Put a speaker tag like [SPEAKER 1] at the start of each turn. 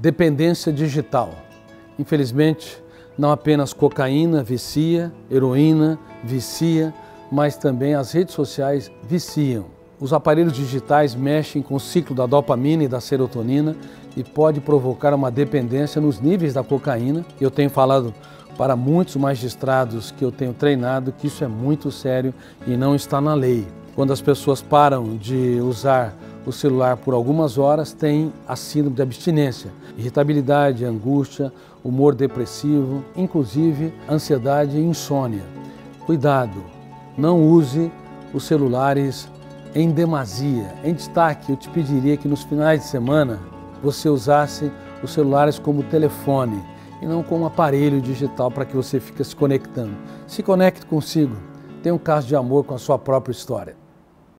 [SPEAKER 1] Dependência digital. Infelizmente, não apenas cocaína vicia, heroína vicia, mas também as redes sociais viciam. Os aparelhos digitais mexem com o ciclo da dopamina e da serotonina e pode provocar uma dependência nos níveis da cocaína. Eu tenho falado para muitos magistrados que eu tenho treinado que isso é muito sério e não está na lei. Quando as pessoas param de usar o celular por algumas horas, tem a síndrome de abstinência, irritabilidade, angústia, humor depressivo, inclusive ansiedade e insônia. Cuidado, não use os celulares em demasia. Em destaque, eu te pediria que nos finais de semana você usasse os celulares como telefone e não como aparelho digital para que você fique se conectando. Se conecte consigo, tenha um caso de amor com a sua própria história.